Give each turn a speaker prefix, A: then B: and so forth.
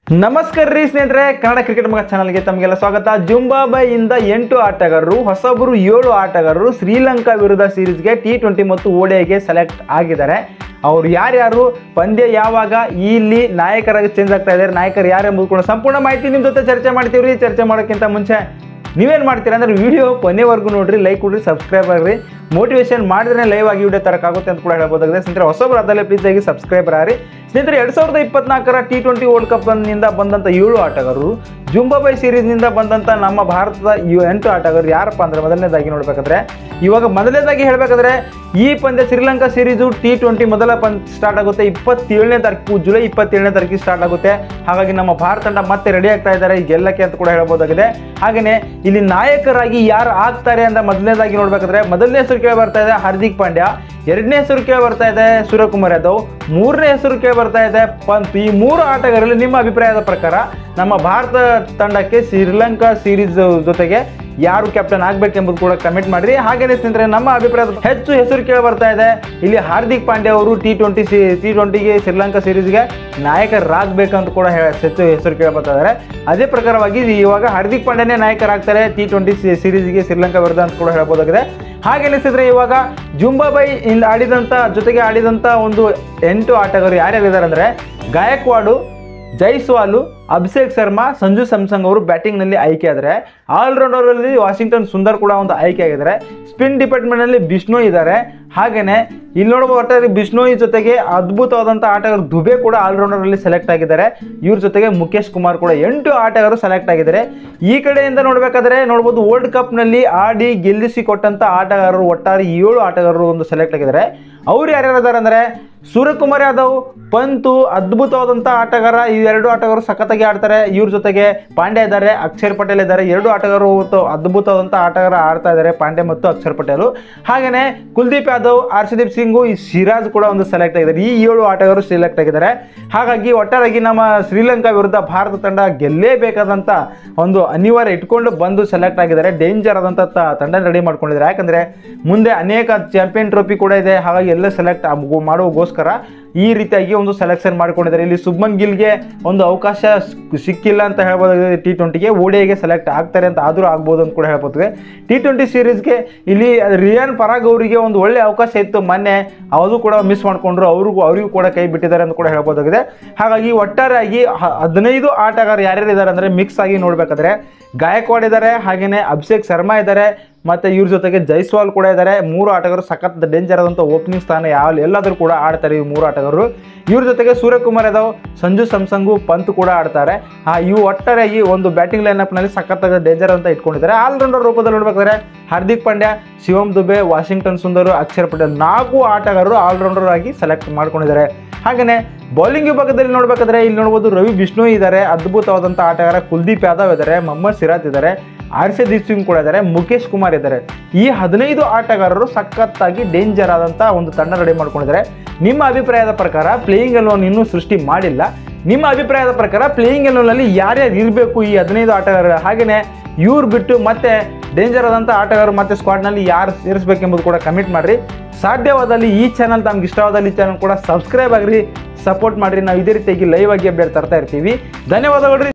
A: ನಮಸ್ಕಾರ ರೀ ಸ್ನೇಹಿತರೆ, ಕನ್ನಡ ಕ್ರಿಕೆಟ್ ಮಗ ಚಾನಲ್ಗೆ ತಮಗೆಲ್ಲ ಸ್ವಾಗತ. ಜಿಂಬಾಬ್ವೆಯಿಂದ 8 ಆಟಗಾರರು, ಹೊಸಬರು 7 ಆಟಗಾರರು ಶ್ರೀಲಂಕಾ ವಿರುದ್ಧ ಸೀರೀಸ್ಗೆ T20 ಮತ್ತು ODIಗೆ ಸೆಲೆಕ್ಟ್ ಆಗಿದ್ದಾರೆ. ಅವರು ಯಾರ್ಯಾರು, ಪಂದ್ಯ ಯಾವಾಗ, ಇಲ್ಲಿ ನಾಯಕರಾಗಿ ಚೇಂಜ್ ಆಗ್ತಾ ಇದ್ದಾರೆ, ನಾಯಕರು ಯಾರು ಎಂಬುದು ಕೂಡ ಸಂಪೂರ್ಣ ಮಾಹಿತಿ ನಿಮ್ಮ ಜೊತೆ ಚರ್ಚೆ ಮಾಡ್ತೀವ್ರಿ. ಚರ್ಚೆ ಮಾಡೋಕ್ಕಿಂತ ಮುಂಚೆ ನೀವೇನು ಮಾಡ್ತೀರಾ ಅಂದರೆ ವಿಡಿಯೋ ಕೊನೆವರೆಗೂ ನೋಡ್ರಿ, ಲೈಕ್ ಕೊಡ್ರಿ, ಸಬ್ಸ್ಕ್ರೈಬ್ ಆಗ್ರಿ. ಮೋಟಿವೇಶನ್ ಮಾಡಿದ್ರೆ ಲೈವ್ ಆಗಿ ವಿಡಿಯೋ ತರಕಾಗುತ್ತೆ ಅಂತ ಕೂಡ ಹೇಳ್ಬೋದಾಗಿದೆ. ಸ್ನೇಹಿತರೆ, ಹೊಸಬರು ಅದಲ್ಲೇ ಪ್ಲೀಸ್ ಆಗಿ ಸಬ್ಸ್ಕ್ರೈಬರ್ ಆಗ್ರಿ. ಸ್ನೇಹಿತರೆ, 2024ರ T20 ವರ್ಲ್ಡ್ ಕಪ್ ನಿಂದ ಬಂದಂಥ 7 ಆಟಗಾರರು, ಜಿಂಬಾಬ್ವೆ ಸೀರೀಸ್ನಿಂದ ಬಂದಂಥ ನಮ್ಮ ಭಾರತದ 8 ಆಟಗಾರರು ಯಾರಪ್ಪ ಅಂದರೆ, ಮೊದಲನೇದಾಗಿ ನೋಡ್ಬೇಕಾದ್ರೆ ಮೊದಲನೇದಾಗಿ ಹೇಳಬೇಕಾದ್ರೆ ಈ ಪಂದ್ಯ ಶ್ರೀಲಂಕಾ ಸೀರೀಸು T20 ಮೊದಲ ಸ್ಟಾರ್ಟ್ ಆಗುತ್ತೆ 27ನೇ ತಾರೀಕು, ಜುಲೈ 27ನೇ ತಾರೀಕಿಗೆ ಸ್ಟಾರ್ಟ್ ಆಗುತ್ತೆ. ಹಾಗಾಗಿ ನಮ್ಮ ಭಾರತ ತಂಡ ಮತ್ತೆ ರೆಡಿ ಆಗ್ತಾ ಇದ್ದಾರೆ ಈ ಗೆಲ್ಲಕ್ಕೆ ಅಂತ ಕೂಡ ಹೇಳ್ಬೋದಾಗಿದೆ. ಹಾಗೆಯೇ ಇಲ್ಲಿ ನಾಯಕರಾಗಿ ಯಾರು ಆಗ್ತಾರೆ ಅಂತ ಮೊದಲನೇದಾಗಿ ನೋಡ್ಬೇಕಾದ್ರೆ ಮೊದಲನೇ ಹೆಸರು ಕೇಳಿ ಬರ್ತಾ ಇದೆ ಹಾರ್ದಿಕ್ ಪಾಂಡ್ಯ, ಎರಡನೇ ಹೆಸರು ಕೇಳಿ ಬರ್ತಾ ಇದೆ ಸೂರ್ಯಕುಮಾರ್ ಯಾದವ್, ಮೂರನೇ ಹೆಸರು ಕೇಳಿ ಬರ್ತಾ ಇದೆ ಪಂತ್. ಈ 3 ಆಟಗಾರರಲ್ಲಿ ನಿಮ್ಮ ಅಭಿಪ್ರಾಯದ ಪ್ರಕಾರ ನಮ್ಮ ಭಾರತ ತಂಡಕ್ಕೆ ಶ್ರೀಲಂಕಾ ಸೀರೀಸ್ ಜೊತೆಗೆ ಯಾರು ಕ್ಯಾಪ್ಟನ್ ಆಗ್ಬೇಕೆಂಬುದು ಕೂಡ ಕಮೆಂಟ್ ಮಾಡಿರಿ. ಹಾಗೇನೇ ಸ್ನೇಹಿತರೆ, ನಮ್ಮ ಅಭಿಪ್ರಾಯದ ಹೆಚ್ಚು ಹೆಸರು ಕೇಳಿ ಬರ್ತಾ ಇದೆ ಇಲ್ಲಿ ಹಾರ್ದಿಕ್ ಪಾಂಡ್ಯ ಅವರು T20ಗೆ ಶ್ರೀಲಂಕಾ ಸೀರೀಸ್ಗೆ ನಾಯಕರಾಗಬೇಕಂತ ಕೂಡ ಹೆಚ್ಚು ಹೆಸರು ಕೇಳಿ ಬರ್ತಾ ಇದ್ದಾರೆ. ಅದೇ ಪ್ರಕಾರವಾಗಿ ಇವಾಗ ಹಾರ್ದಿಕ್ ಪಾಂಡ್ಯನೇ ನಾಯಕರಾಗ್ತಾರೆ T20 ಸೀರೀಸ್ಗೆ ಶ್ರೀಲಂಕಾ ವಿರುದ್ಧ ಅಂತ ಕೂಡ ಹೇಳ್ಬೋದಾಗಿದೆ. ಹಾಗೇನೆ ಸ್ನೇಹಿತರೆ, ಇವಾಗ ಜಿಂಬಾಬ್ವೆ ಜೊತೆಗೆ ಆಡಿದಂಥ ಒಂದು 8 ಆಟಗಾರರು ಯಾರ್ಯಾರಿದ್ದಾರೆ ಅಂದರೆ ಗಾಯಕ್ವಾಡ್, ಜೈಸ್ವಾಲ್, ಅಭಿಷೇಕ್ ಶರ್ಮಾ, ಸಂಜು ಸ್ಯಾಮ್ಸಂಗ್ ಅವರು ಬ್ಯಾಟಿಂಗ್ನಲ್ಲಿ ಆಯ್ಕೆ ಆದರೆ, ಆಲ್ರೌಂಡರಲ್ಲಿ ವಾಷಿಂಗ್ಟನ್ ಸುಂದರ್ ಕೂಡ ಒಂದು ಆಯ್ಕೆ ಆಗಿದ್ದಾರೆ. ಸ್ಪಿನ್ ಡಿಪಾರ್ಟ್ಮೆಂಟ್ನಲ್ಲಿ ಬಿಷ್ಣೋಯ್ ಇದ್ದಾರೆ. ಹಾಗೆಯೇ ಇಲ್ಲಿ ನೋಡಬಹುದು ಬಿಷ್ಣೋಯ್ ಜೊತೆಗೆ ಅದ್ಭುತವಾದಂಥ ಆಟಗಾರ ದುಬೆ ಕೂಡ ಆಲ್ರೌಂಡರಲ್ಲಿ ಸೆಲೆಕ್ಟ್ ಆಗಿದ್ದಾರೆ. ಇವ್ರ ಜೊತೆಗೆ ಮುಖೇಶ್ ಕುಮಾರ್ ಕೂಡ 8 ಆಟಗಾರರು ಸೆಲೆಕ್ಟ್ ಆಗಿದ್ದಾರೆ. ಈ ಕಡೆಯಿಂದ ನೋಡಬೇಕಾದ್ರೆ ನೋಡ್ಬೋದು ವರ್ಲ್ಡ್ ಕಪ್ನಲ್ಲಿ ಆಡಿ ಗೆಲ್ಲಿಸಿಕೊಟ್ಟಂಥ ಆಟಗಾರರು ಒಟ್ಟಾರೆ 7 ಆಟಗಾರರು ಒಂದು ಸೆಲೆಕ್ಟ್ ಆಗಿದ್ದಾರೆ. ಅವ್ರು ಯಾರ್ಯಾರಿದ್ದಾರೆ ಅಂದರೆ ಸೂರ್ಯಕುಮಾರ್ ಯಾದವ್, ಪಂತ್ ಅದ್ಭುತವಾದಂಥ ಆಟಗಾರ. ಈ 2 ಆಟಗಾರರು ಸಖತ್ತಾಗಿ ಆಡ್ತಾರೆ. ಇವ್ರ ಜೊತೆಗೆ ಪಾಂಡ್ಯ ಇದ್ದಾರೆ, ಅಕ್ಷರ್ ಪಟೇಲ್ ಇದ್ದಾರೆ. 2 ಆಟಗಾರರು ಅದ್ಭುತವಾದಂಥ ಆಟಗಾರ ಆಡ್ತಾ ಇದ್ದಾರೆ, ಪಾಂಡ್ಯ ಮತ್ತು ಅಕ್ಷರ್ ಪಟೇಲ್. ಹಾಗೆಯೇ ಕುಲ್ದೀಪ್ ಯಾದವ್, ಹರ್ಷದೀಪ್ ಸಿಂಗು, ಈ ಸಿರಾಜ್ ಕೂಡ ಒಂದು ಸೆಲೆಕ್ಟ್ ಆಗಿದ್ದಾರೆ. ಈ 7 ಆಟಗಾರರು ಸೆಲೆಕ್ಟ್ ಆಗಿದ್ದಾರೆ. ಹಾಗಾಗಿ ಒಟ್ಟಾರೆಯಾಗಿ ನಮ್ಮ ಶ್ರೀಲಂಕಾ ವಿರುದ್ಧ ಭಾರತ ತಂಡ ಗೆಲ್ಲೇಬೇಕಾದಂಥ ಒಂದು ಅನಿವಾರ್ಯ ಇಟ್ಕೊಂಡು ಬಂದು ಸೆಲೆಕ್ಟ್ ಆಗಿದ್ದಾರೆ. ಡೇಂಜರ್ ಆದಂಥ ತಂಡ ರೆಡಿ ಮಾಡ್ಕೊಂಡಿದ್ದಾರೆ. ಯಾಕಂದರೆ ಮುಂದೆ ಅನೇಕ ಚಾಂಪಿಯನ್ ಟ್ರೋಫಿ ಕೂಡ ಇದೆ. ಹಾಗಾಗಿ ಎಲ್ಲ ಸೆಲೆಕ್ಟ್ ಮಾಡುವಗೋಸ್ಕರ ಈ ರೀತಿಯಾಗಿ ಒಂದು ಸೆಲೆಕ್ಷನ್ ಮಾಡಿಕೊಂಡಿದ್ದಾರೆ. ಇಲ್ಲಿ ಶುಭ್ಮನ್ ಗಿಲ್ಗೆ ಒಂದು ಅವಕಾಶ ಸಿಕ್ಕಿಲ್ಲ ಅಂತ ಹೇಳ್ಬೋದಾಗಿದೆ. T20ಗೆ ODIಗೆ ಸೆಲೆಕ್ಟ್ ಆಗ್ತಾರೆ ಅಂತ ಆದರೂ ಆಗ್ಬೋದು ಅಂತ ಕೂಡ ಹೇಳ್ಬೋದಾಗಿದೆ. T20 ಸೀರೀಸ್ಗೆ ಇಲ್ಲಿ ರಿಯಾನ್ ಪರಾಗ್ ಅವರಿಗೆ ಒಂದು ಒಳ್ಳೆ ಅವಕಾಶ ಇತ್ತು ಮೊನ್ನೆ, ಅದು ಕೂಡ ಮಿಸ್ ಮಾಡಿಕೊಂಡ್ರು. ಅವರಿಗೂ ಕೂಡ ಕೈ ಬಿಟ್ಟಿದ್ದಾರೆ ಅಂತ ಕೂಡ ಹೇಳ್ಬೋದಾಗಿದೆ. ಹಾಗಾಗಿ ಒಟ್ಟಾರೆಯಾಗಿ 15 ಆಟಗಾರರು ಯಾರ್ಯಾರಿದ್ದಾರೆ ಅಂದರೆ ಮಿಕ್ಸ್ ಆಗಿ ನೋಡಬೇಕಾದ್ರೆ ಗಾಯಕ್ವಾಡ್ ಇದ್ದಾರೆ, ಹಾಗೆಯೇ ಅಭಿಷೇಕ್ ಶರ್ಮಾ ಇದ್ದಾರೆ, ಮತ್ತು ಇವ್ರ ಜೊತೆಗೆ ಜೈಸ್ವಾಲ್ ಕೂಡ ಇದ್ದಾರೆ. 3 ಆಟಗಾರರು ಸಖತ್ ಡೇಂಜರ್ ಆದಂಥ ಓಪನಿಂಗ್ ಸ್ಥಾನ ಎಲ್ಲಾದರೂ ಕೂಡ ಆಡ್ತಾರೆ ಈ 3 ಆಟಗಾರರು. ಇವ್ರ ಜೊತೆಗೆ ಸೂರ್ಯಕುಮಾರ್ ಯಾದವ್, ಸಂಜು ಸ್ಯಾಮ್ಸಂಗು, ಪಂತ್ ಕೂಡ ಆಡ್ತಾರೆ. ಇವು ಒಟ್ಟಾರೆಯಾಗಿ ಒಂದು ಬ್ಯಾಟಿಂಗ್ ಲೈನಪ್ನಲ್ಲಿ ಸಖತ್ತಾಗಿ ಡೇಂಜರ್ ಅಂತ ಇಟ್ಕೊಂಡಿದ್ದಾರೆ. ಆಲ್ರೌಂಡರ್ ರೂಪದಲ್ಲಿ ನೋಡ್ಬೇಕಾದ್ರೆ ಹಾರ್ದಿಕ್ ಪಾಂಡ್ಯ, ಶಿವಮ್ ದುಬೆ, ವಾಷಿಂಗ್ಟನ್ ಸುಂದರ್, ಅಕ್ಷರ್ ಪಟೇಲ್ 4 ಆಟಗಾರರು ಆಲ್ರೌಂಡರ್ ಆಗಿ ಸೆಲೆಕ್ಟ್ ಮಾಡ್ಕೊಂಡಿದ್ದಾರೆ. ಹಾಗೆಯೇ ಬೌಲಿಂಗ್ ವಿಭಾಗದಲ್ಲಿ ನೋಡಬೇಕಾದ್ರೆ ಇಲ್ಲಿ ನೋಡ್ಬೋದು ರವಿ ಬಿಷ್ಣೋಯ್ ಇದ್ದಾರೆ, ಅದ್ಭುತವಾದಂಥ ಆಟಗಾರ ಕುಲ್ದೀಪ್ ಯಾದವ್ ಇದ್ದಾರೆ, ಮೊಹಮ್ಮದ್ ಸಿರಾಜ್ ಇದ್ದಾರೆ, ಹರ್ಷದೀಪ್ ಸಿಂಗ್ ಕೂಡ ಇದ್ದಾರೆ, ಮುಖೇಶ್ ಕುಮಾರ್ ಇದ್ದಾರೆ. ಈ 15 ಆಟಗಾರರು ಸಖತ್ತಾಗಿ ಡೇಂಜರ್ ಆದಂಥ ಒಂದು ತಂಡ ರೆಡಿ ಮಾಡ್ಕೊಂಡಿದ್ದಾರೆ. ನಿಮ್ಮ ಅಭಿಪ್ರಾಯದ ಪ್ರಕಾರ ಪ್ಲೇಯಿಂಗ್ ಎಲೆವನ್ ಇನ್ನೂ ಸೃಷ್ಟಿ ಮಾಡಿಲ್ಲ. ನಿಮ್ಮ ಅಭಿಪ್ರಾಯದ ಪ್ರಕಾರ ಪ್ಲೇಯಿಂಗ್ ಎಲೆವನ್ನಲ್ಲಿ ಯಾರ್ಯಾರು ಇರಬೇಕು ಈ 15 ಆಟಗಾರರು, ಹಾಗೆಯೇ ಇವ್ರು ಬಿಟ್ಟು ಮತ್ತೆ ಡೇಂಜರ್ ಆದಂಥ ಆಟಗಾರರು ಮತ್ತೆ ಸ್ಕ್ವಾಡ್ನಲ್ಲಿ ಯಾರು ಸೇರಿಸಬೇಕೆಂಬುದು ಕೂಡ ಕಮೆಂಟ್ ಮಾಡಿರಿ. ಸಾಧ್ಯವಾದಲ್ಲಿ ಈ ಚಾನಲ್ ತಮ್ಗೆ ಇಷ್ಟವಾದಲ್ಲಿ ಈ ಚಾನಲ್ ಕೂಡ ಸಬ್ಸ್ಕ್ರೈಬ್ ಆಗಿರಿ, ಸಪೋರ್ಟ್ ಮಾಡಿರಿ. ನಾವು ಇದೇ ರೀತಿಯಾಗಿ ಲೈವ್ ಆಗಿ ಅಪ್ಡೇಟ್ ತರ್ತಾ ಇರ್ತೀವಿ. ಧನ್ಯವಾದಗಳು.